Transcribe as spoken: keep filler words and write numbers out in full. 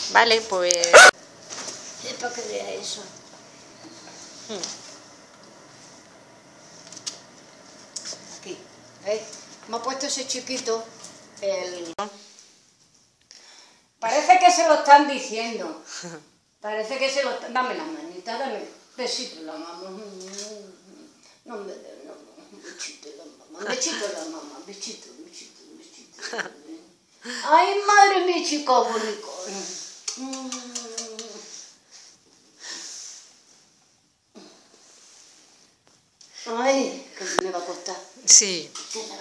Vale, pues... Es para que vea eso. Hmm. Aquí, ¿ves? Me ha puesto ese chiquito el... Parece que se lo están diciendo. Parece que se lo están... Dame la manita, dame besito la mamá. No me dé, no, un besito la mamá, un besito la mamá, besito, besito, besito. Ay, madre mía, chico bonito. Ay, que me va a costar. Sí. Que me